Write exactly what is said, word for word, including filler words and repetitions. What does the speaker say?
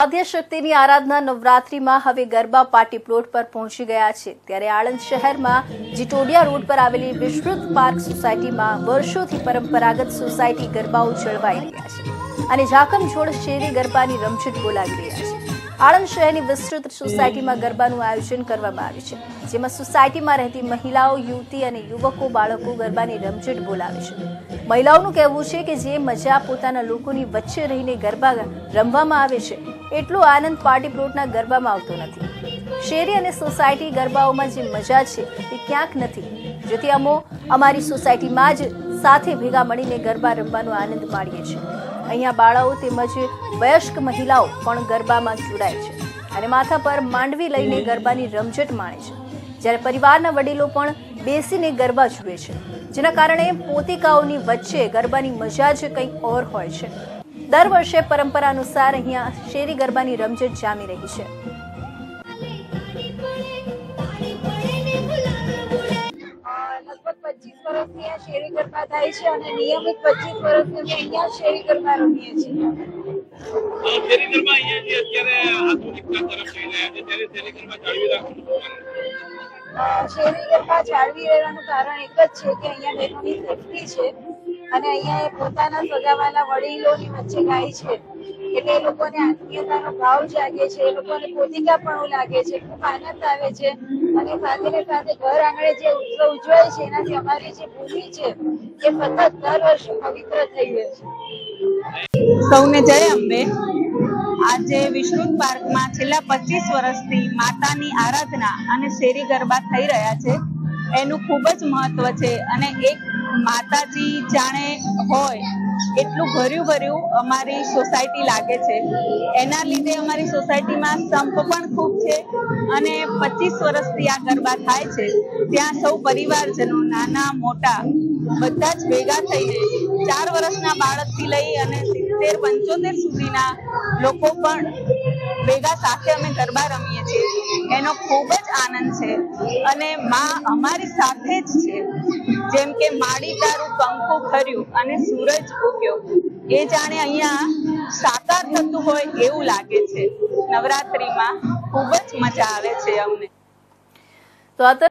આદ્યશક્તિની આરાધના નવરાત્રીમાં હવે garba party plot પર પહોંચી ગયા છે। ત્યારે આણંદ શહેરમાં જીટોડિયા રોડ પર આવેલી વિસ્તૃત પાર્ક સોસાયટીમાં વર્ષોથી પરંપરાગત સોસાયટી ગરબાઓ જળવાઈ રહ્યા છે અને ઝાકમઝોળ શેરી ગરબાની રમઝટ બોલાવી રહ્યા છે। આણંદ શહેરની વિસ્તૃત સોસાયટીમાં ગરબાનું આયોજન કરવામાં આવ્યું છે, જેમાં સોસાયટીમાં રહેતી મહિલાઓ, યુવતી અને યુવકો, બાળકો ગરબાની રમઝટ બોલાવે છે। મહિલાઓનું કહેવું છે કે જે મજા પોતાના લોકોની વચ્ચે રહીને ગરબા રમવામાં આવે છે, એટલો આનંદ પાર્ટી પ્લોટના ગરબામાં આવતો નથી। શેરી અને સોસાયટી ગરબાઓમાં જે મજા છે તે ક્યાંક નથી, જેથી અમો અમારી સોસાયટીમાં જ સાથે ભેગા મળીને ગરબા રમવાનો આનંદ માણીએ છીએ। અહીંયા બાળાઓ તેમજ વયસ્ક મહિલાઓ પણ ગરબામાં જોડાય છે અને માથા પર માંડવી લઈને ગરબાની રમઝટ માણે છે, જ્યારે પરિવારના વડીલો પણ બેસીને ગરબા જુએ છે, જેના કારણે પોતિકાઓની વચ્ચે ગરબાની મજા જ કંઈક ઓર હોય છે। દર વર્ષે પરંપરા અનુસાર અહીંયા શેરી ગરબાની રમઝટ જામી રહી છે। પચીસ વર્ષથી આ શેરી ગરબા થાય છે અને નિયમિત પચીસ વર્ષથી અમે અહીંયા શેરી ગરબા રમીએ છીએ। શેરી ગરબા અહીંયા જે અત્યારે આધુનિકતા તરફ જઈ રહ્યા છે, ત્યારે શેરી ગરબા જાળવી રાખવું શેરી ગરબા જાળવી રહેવાનું કારણ એક જ છે કે અહીંયા બહેનોની સેફટી છે અને અહીંયા પોતાના સગાવાલા વડીલોની વચ્ચે ગાય છે, એટલે એ લોકોને આત્મીયતાનો ભાવ જાગે છે, એ લોકોને પોતિકા પણ લાગે છે, ખૂબ આનંદ આવે છે અને સાથે ને સાથે ઘર આંગણે જે ઉત્સવ ઉજવાય છે એનાથી અમારી જે ભૂમિ છે એ સતત દર વર્ષે પવિત્ર થઈ રહે છે। સૌને જય અંબે। આજે વિસ્તૃત પાર્કમાં છેલ્લા પચીસ વર્ષથી માતાની આરાધના અને શેરી ગરબા થઈ રહ્યા છે, એનું ખૂબ જ મહત્વ છે અને એક માતાજી જાણે હોય એટલું ભર્યું ભર્યું અમારી સોસાયટી લાગે છે। એના લીધે અમારી સોસાયટીમાં સંપ પણ ખૂબ છે અને પચીસ વર્ષથી આ ગરબા થાય છે, ત્યાં સૌ પરિવારજનો નાના મોટા બધા જ ભેગા થઈને ચાર વર્ષના બાળકથી લઈ અને સિત્તેર પંચોતેર સુધીના લોકો પણ ભેગા સાથે અમે ગરબા રમીએ છીએ। એનો ખૂબ જ આનંદ છે અને માં અમારી સાથે જ છે, જેમ કે માડી તારું કંકુ ખર્યું અને સૂરજ ઉગ્યો, એ જાણે અહીંયા સાકાર થતું હોય એવું લાગે છે। નવરાત્રીમાં ખૂબ જ મજા આવે છે અમને। તો